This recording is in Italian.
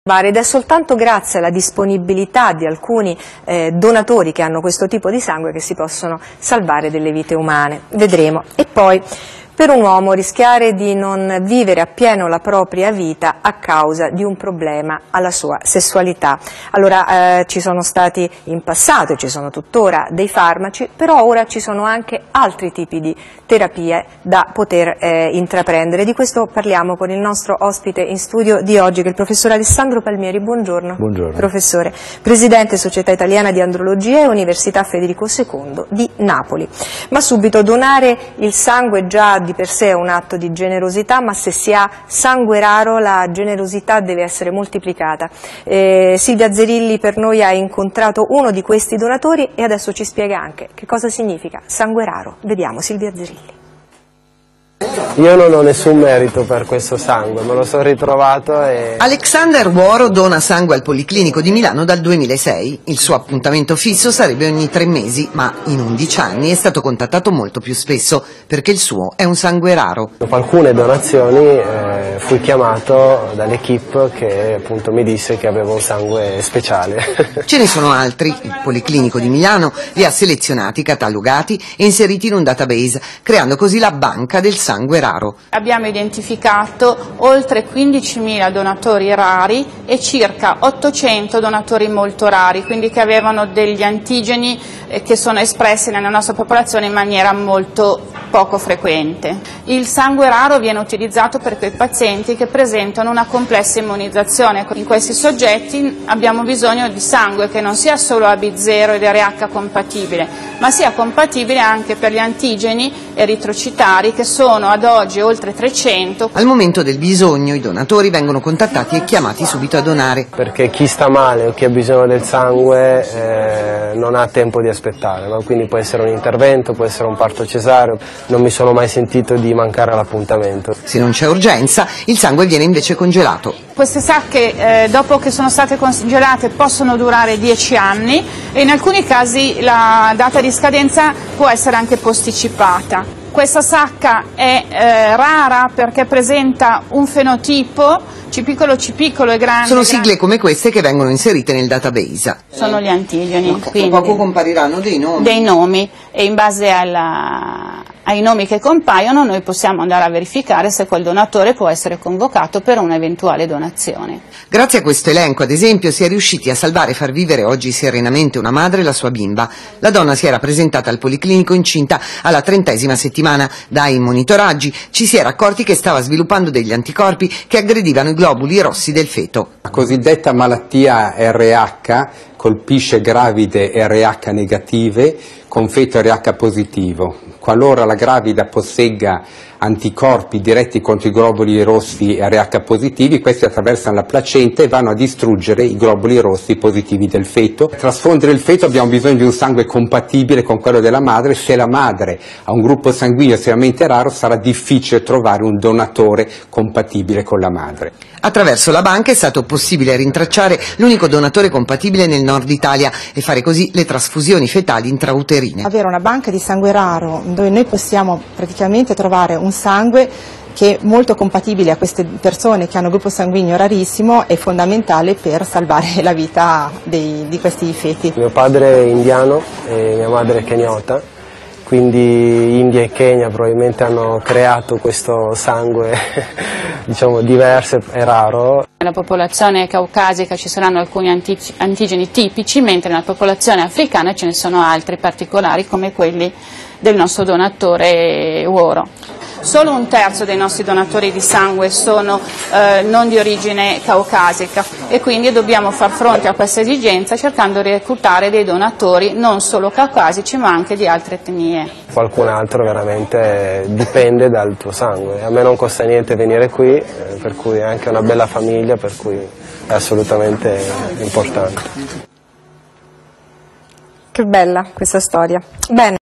Ed è soltanto grazie alla disponibilità di alcuni donatori che hanno questo tipo di sangue che si possono salvare delle vite umane. Vedremo. E poi, per un uomo rischiare di non vivere appieno la propria vita a causa di un problema alla sua sessualità. Allora ci sono stati in passato e ci sono tuttora dei farmaci, però ora ci sono anche altri tipi di terapie da poter intraprendere. Di questo parliamo con il nostro ospite in studio di oggi, che è il professor Alessandro Palmieri. Buongiorno. Buongiorno. Professore, presidente Società Italiana di Andrologia e Università Federico II di Napoli. Ma subito, donare il sangue già di per sé è un atto di generosità, ma se si ha sangue raro la generosità deve essere moltiplicata. Silvia Zerilli per noi ha incontrato uno di questi donatori e adesso ci spiega anche che cosa significa sangue raro. Vediamo Silvia Zerilli. Io non ho nessun merito per questo sangue, me lo sono ritrovato e... Alexander Woro dona sangue al Policlinico di Milano dal 2006. Il suo appuntamento fisso sarebbe ogni 3 mesi, ma in 11 anni è stato contattato molto più spesso, perché il suo è un sangue raro. Dopo alcune donazioni fui chiamato dall'equipe che appunto mi disse che avevo un sangue speciale. Ce ne sono altri. Il Policlinico di Milano li ha selezionati, catalogati e inseriti in un database, creando così la banca del sangue raro. Abbiamo identificato oltre 15.000 donatori rari e circa 800 donatori molto rari, quindi che avevano degli antigeni che sono espressi nella nostra popolazione in maniera molto poco frequente. Il sangue raro viene utilizzato per quei pazienti che presentano una complessa immunizzazione. In questi soggetti abbiamo bisogno di sangue che non sia solo AB0 ed RH compatibile, ma sia compatibile anche per gli antigeni eritrocitari, che sono ad oggi oltre 300. Al momento del bisogno i donatori vengono contattati e chiamati subito a donare. Perché chi sta male o chi ha bisogno del sangue non ha tempo di aspettare, no? Quindi può essere un intervento, può essere un parto cesareo, non mi sono mai sentito di mancare all'appuntamento. Se non c'è urgenza, il sangue viene invece congelato. Queste sacche dopo che sono state congelate possono durare 10 anni e in alcuni casi la data di scadenza può essere anche posticipata. Questa sacca è rara perché presenta un fenotipo C piccolo e grande. Sono sigle come queste che vengono inserite nel database. Sono gli antigeni. Tra poco compariranno dei nomi. Dei nomi, e in base ai nomi che compaiono noi possiamo andare a verificare se quel donatore può essere convocato per un'eventuale donazione. Grazie a questo elenco, ad esempio, si è riusciti a salvare e far vivere oggi serenamente una madre e la sua bimba. La donna si era presentata al Policlinico incinta alla 30ª settimana. Dai monitoraggi ci si era accorti che stava sviluppando degli anticorpi che aggredivano i globuli rossi del feto. La cosiddetta malattia RH colpisce gravide RH negative con feto RH positivo. Qualora la gravida possegga anticorpi diretti contro i globuli rossi RH positivi, questi attraversano la placenta e vanno a distruggere i globuli rossi positivi del feto. Per trasfondere il feto abbiamo bisogno di un sangue compatibile con quello della madre. Se la madre ha un gruppo sanguigno estremamente raro sarà difficile trovare un donatore compatibile con la madre. Attraverso la banca è stato possibile rintracciare l'unico donatore compatibile nel nord Italia e fare così le trasfusioni fetali intrauterine. Avere una banca di sangue raro dove noi possiamo praticamente trovare un sangue che è molto compatibile a queste persone che hanno gruppo sanguigno rarissimo è fondamentale per salvare la vita di questi feti. Mio padre è indiano e mia madre è keniota, quindi India e Kenya probabilmente hanno creato questo sangue diciamo diverso e raro. Nella popolazione caucasica ci saranno alcuni antigeni tipici, mentre nella popolazione africana ce ne sono altri particolari come quelli del nostro donatore Woro. Solo 1/3 dei nostri donatori di sangue sono non di origine caucasica e quindi dobbiamo far fronte a questa esigenza cercando di reclutare dei donatori non solo caucasici ma anche di altre etnie. Qualcun altro veramente dipende dal tuo sangue. A me non costa niente venire qui, per cui è anche una bella famiglia, per cui è assolutamente importante. Che bella questa storia. Bene.